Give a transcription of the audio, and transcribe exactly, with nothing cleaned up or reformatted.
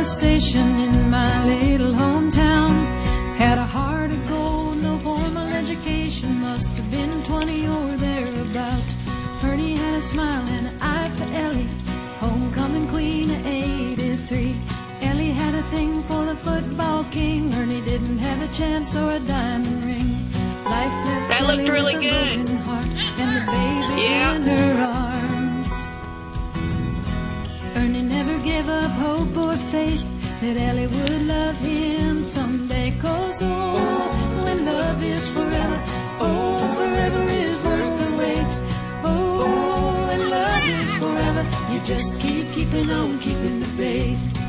gas station in my little hometown. Had a heart of gold, no formal education, must have been twenty or thereabout. Ernie had a smile and an eye for Ellie, homecoming queen of eighty-three. Ellie had a thing for the football king. Ernie didn't have a chance or a diamond ring. Life left That Ellie looked really with a good. broken heart and the baby Yeah. in her arms. Ernie never gave up hope or faith that Ellie would love him someday. 'Cause oh, when love is forever, oh, forever is worth the wait. Oh, when love is forever, you just keep keeping on, keeping the faith.